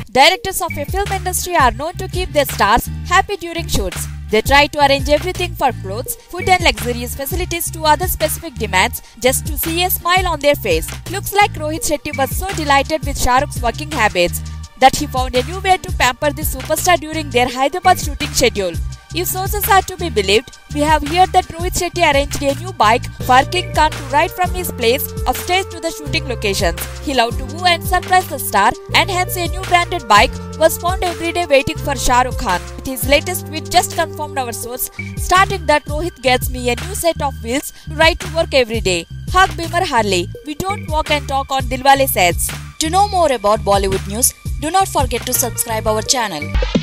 Directors of a film industry are known to keep their stars happy during shoots. They try to arrange everything from clothes, food and luxurious facilities to other specific demands just to see a smile on their face. Looks like Rohit Shetty was so delighted with Shah Rukh's working habits that he found a new way to pamper the superstar during their Hyderabad shooting schedule. If sources are to be believed, we have heard that Rohit Shetty arranged a new bike for King Khan to ride from his place upstairs to the shooting locations. He loved to woo and surprise the star, and hence a new branded bike was found every day waiting for Shah Rukh Khan. With his latest tweet just confirmed our source, starting that Rohit gets me a new set of wheels to ride to work every day. Hawk.Beemer.Harley, we don't walk and talk on Dilwale says. To know more about Bollywood news, do not forget to subscribe our channel.